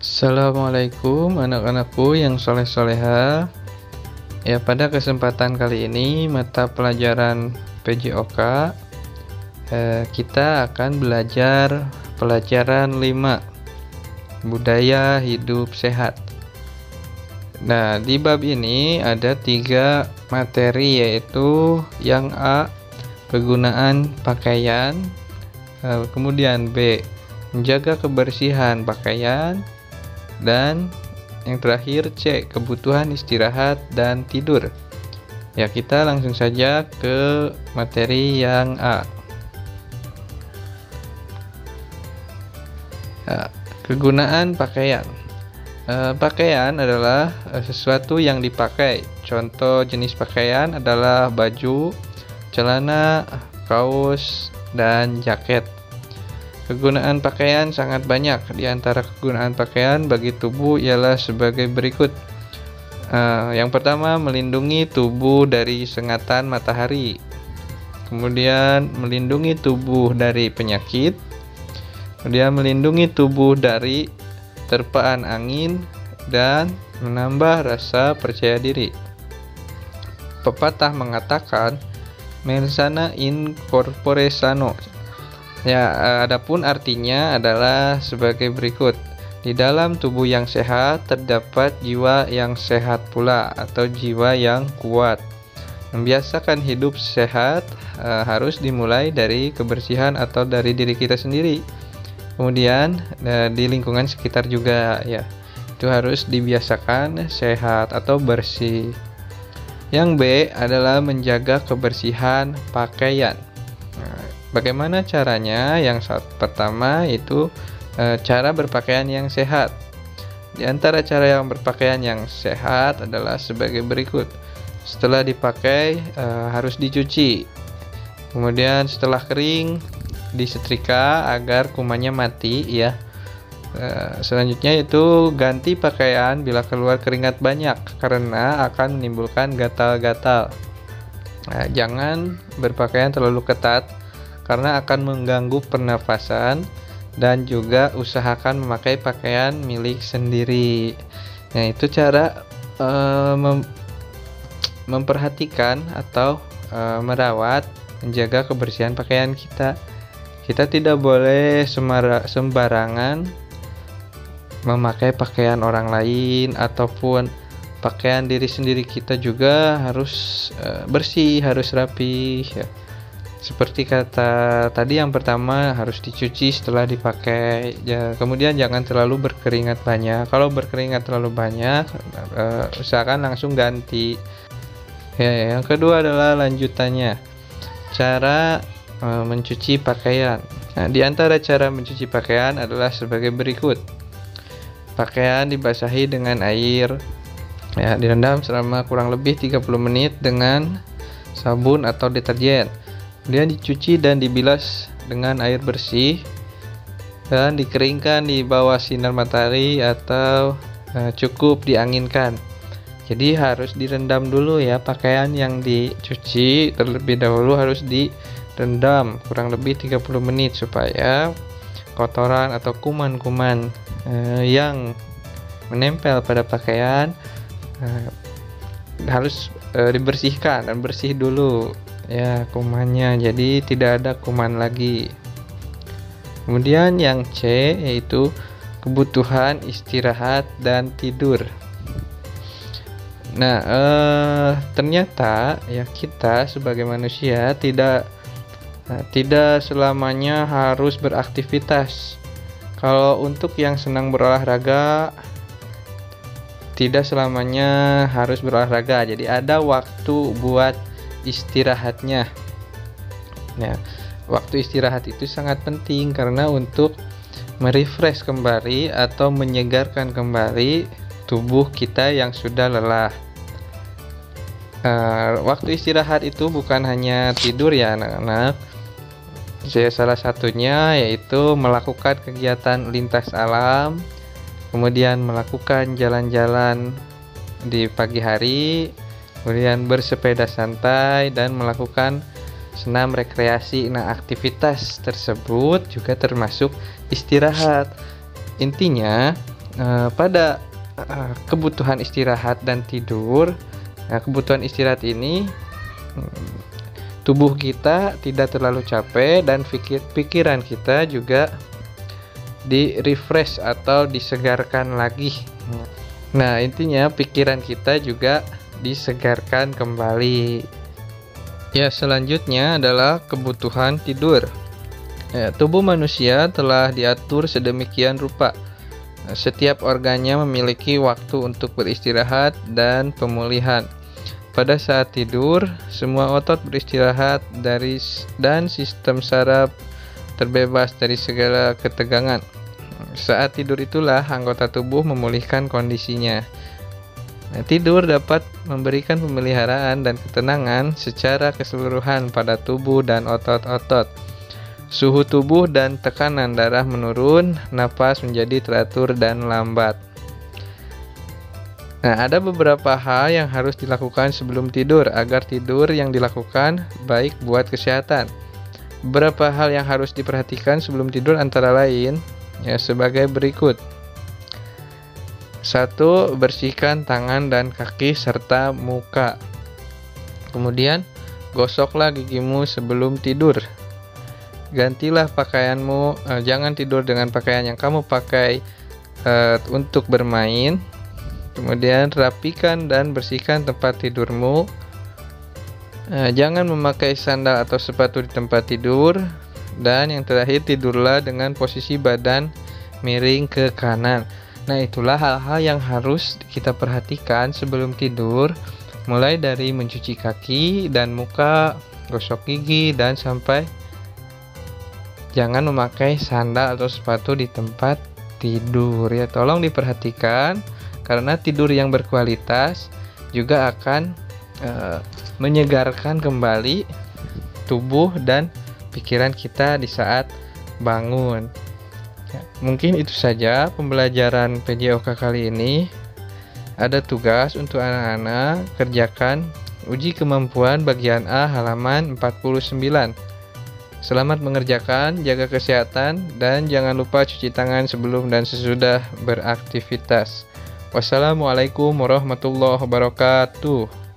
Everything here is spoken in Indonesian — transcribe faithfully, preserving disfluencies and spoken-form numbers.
Assalamualaikum anak-anakku yang soleh-soleha. Ya, pada kesempatan kali ini mata pelajaran P J O K eh, kita akan belajar pelajaran lima, budaya hidup sehat. Nah, di bab ini ada tiga materi, yaitu yang A, penggunaan pakaian, eh, kemudian B, menjaga kebersihan pakaian, dan yang terakhir C, kebutuhan istirahat dan tidur. Ya, kita langsung saja ke materi yang A. Ya, kegunaan pakaian. E, pakaian adalah e, sesuatu yang dipakai. Contoh jenis pakaian adalah baju, celana, kaos, dan jaket. Kegunaan pakaian sangat banyak. Di antara kegunaan pakaian bagi tubuh ialah sebagai berikut. Uh, yang pertama, melindungi tubuh dari sengatan matahari. Kemudian, melindungi tubuh dari penyakit. Kemudian, melindungi tubuh dari terpaan angin dan menambah rasa percaya diri. Pepatah mengatakan, mens sana in corpore sano. Ya, adapun artinya adalah sebagai berikut. Di dalam tubuh yang sehat terdapat jiwa yang sehat pula, atau jiwa yang kuat. Membiasakan hidup sehat uh, harus dimulai dari kebersihan atau dari diri kita sendiri. Kemudian uh, di lingkungan sekitar juga, ya. Itu harus dibiasakan sehat atau bersih. Yang B adalah menjaga kebersihan pakaian. Bagaimana caranya? Yang saat pertama itu e, cara berpakaian yang sehat. Di antara cara yang berpakaian yang sehat adalah sebagai berikut. Setelah dipakai e, harus dicuci. Kemudian setelah kering disetrika agar kumannya mati, ya. E, selanjutnya itu ganti pakaian bila keluar keringat banyak, karena akan menimbulkan gatal-gatal. Nah, jangan berpakaian terlalu ketat, karena akan mengganggu pernafasan, dan juga usahakan memakai pakaian milik sendiri. Nah, itu cara uh, mem- memperhatikan atau uh, merawat, menjaga kebersihan pakaian kita. Kita tidak boleh semara- sembarangan memakai pakaian orang lain, ataupun pakaian diri sendiri kita juga harus uh, bersih, harus rapi, ya. Seperti kata tadi, yang pertama harus dicuci setelah dipakai, ya. Kemudian jangan terlalu berkeringat banyak. Kalau berkeringat terlalu banyak, uh, usahakan langsung ganti. Ya, yang kedua adalah lanjutannya, cara uh, mencuci pakaian. Nah, di antara cara mencuci pakaian adalah sebagai berikut. Pakaian dibasahi dengan air, ya, direndam selama kurang lebih tiga puluh menit dengan sabun atau deterjen. Kemudian dicuci dan dibilas dengan air bersih dan dikeringkan di bawah sinar matahari atau uh, cukup dianginkan. Jadi harus direndam dulu, ya, pakaian yang dicuci terlebih dahulu harus direndam kurang lebih tiga puluh menit supaya kotoran atau kuman-kuman uh, yang menempel pada pakaian uh, harus uh, dibersihkan dan bersih dulu, ya, kumannya, jadi tidak ada kuman lagi. Kemudian yang C, yaitu kebutuhan istirahat dan tidur. Nah, eh, ternyata ya kita sebagai manusia tidak eh, tidak selamanya harus beraktivitas. Kalau untuk yang senang berolahraga, tidak selamanya harus berolahraga. Jadi ada waktu buat istirahatnya. Nah, waktu istirahat itu sangat penting karena untuk merefresh kembali atau menyegarkan kembali tubuh kita yang sudah lelah. Uh, waktu istirahat itu bukan hanya tidur, ya anak-anak. Saya salah satunya yaitu melakukan kegiatan lintas alam, kemudian melakukan jalan-jalan di pagi hari, kemudian bersepeda santai dan melakukan senam rekreasi. Nah, aktivitas tersebut juga termasuk istirahat. Intinya uh, pada uh, kebutuhan istirahat dan tidur. Nah, kebutuhan istirahat ini hmm, tubuh kita tidak terlalu capek dan pikir, pikiran kita juga di refresh atau disegarkan lagi. Nah, intinya pikiran kita juga disegarkan kembali. Ya, selanjutnya adalah kebutuhan tidur. Ya, tubuh manusia telah diatur sedemikian rupa. Setiap organnya memiliki waktu untuk beristirahat dan pemulihan. Pada saat tidur, semua otot beristirahat dari dan sistem saraf terbebas dari segala ketegangan. Saat tidur itulah anggota tubuh memulihkan kondisinya. Nah, tidur dapat memberikan pemeliharaan dan ketenangan secara keseluruhan pada tubuh dan otot-otot. Suhu tubuh dan tekanan darah menurun, napas menjadi teratur dan lambat. Nah, ada beberapa hal yang harus dilakukan sebelum tidur agar tidur yang dilakukan baik buat kesehatan. Beberapa hal yang harus diperhatikan sebelum tidur antara lain ya sebagai berikut. Satu, bersihkan tangan dan kaki serta muka. Kemudian, gosoklah gigimu sebelum tidur. Gantilah pakaianmu, eh, jangan tidur dengan pakaian yang kamu pakai eh, untuk bermain. Kemudian rapikan dan bersihkan tempat tidurmu. Nah, jangan memakai sandal atau sepatu di tempat tidur. Dan yang terakhir, tidurlah dengan posisi badan miring ke kanan. Nah, itulah hal-hal yang harus kita perhatikan sebelum tidur. Mulai dari mencuci kaki dan muka, gosok gigi, dan sampai jangan memakai sandal atau sepatu di tempat tidur. Ya, tolong diperhatikan. Karena tidur yang berkualitas juga akan e, menyegarkan kembali tubuh dan pikiran kita di saat bangun. Ya, mungkin itu saja pembelajaran P J O K kali ini. Ada tugas untuk anak-anak, kerjakan uji kemampuan bagian A halaman empat puluh sembilan. Selamat mengerjakan, jaga kesehatan, dan jangan lupa cuci tangan sebelum dan sesudah beraktivitas. Wassalamualaikum warahmatullahi wabarakatuh.